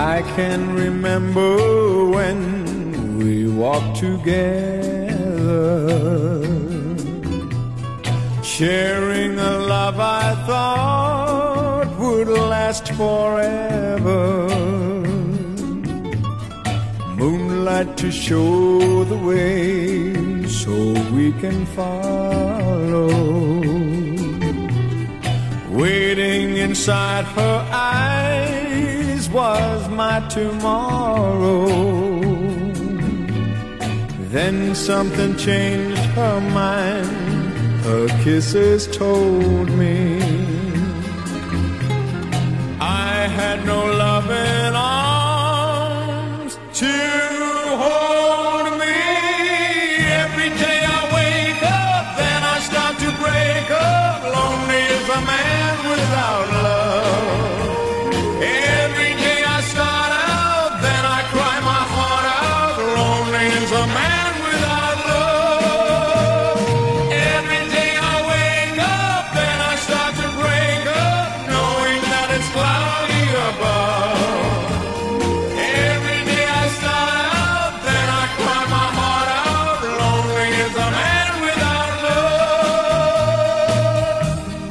I can remember when we walked together, sharing a love I thought would last forever. Moonlight to show the way so we can follow. Waiting inside her eyes was my tomorrow. Then something changed her mind, her kisses told me I had no loving arms to hold me. Every day I wake up, then I start to break up. Lonely as a man without love. Every day I start out, then I cry my heart out. Lonely as a man without love. Every day I wake up, then I start to break up, knowing that it's cloudy above. Every day I start out, then I cry my heart out. Lonely as a man without love.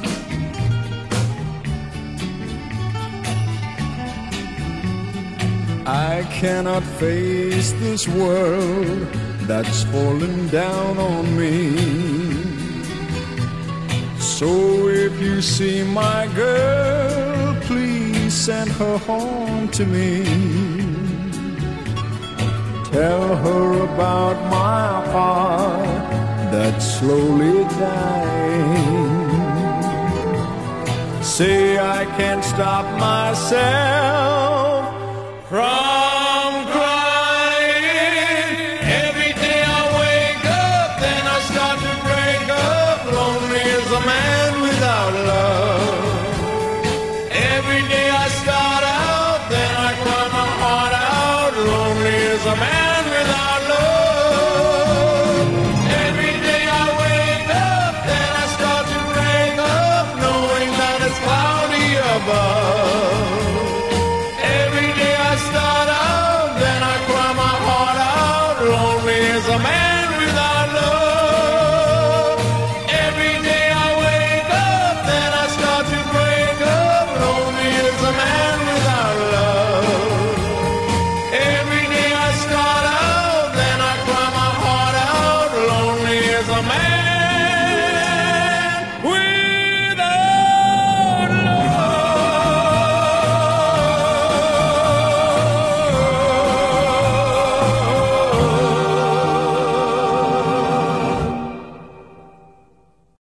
I cannot face this world that's falling down on me. So if you see my girl, please send her home to me. Tell her about my heart that's slowly dying. Say I can't stop myself from crying. Every day I wake up, then I start to break up. Lonely as a man without love. Every day I start out, then I cry my heart out. Lonely as a man without love. Every day I wake up, then I start to break up, knowing that it's cloudy above. Every day I start out, then I cry my heart out. Lonely as a man without love. Every day I wake up, then I start to break up. Lonely as a man without love. Every day I start out, then I cry my heart out. Lonely as a man.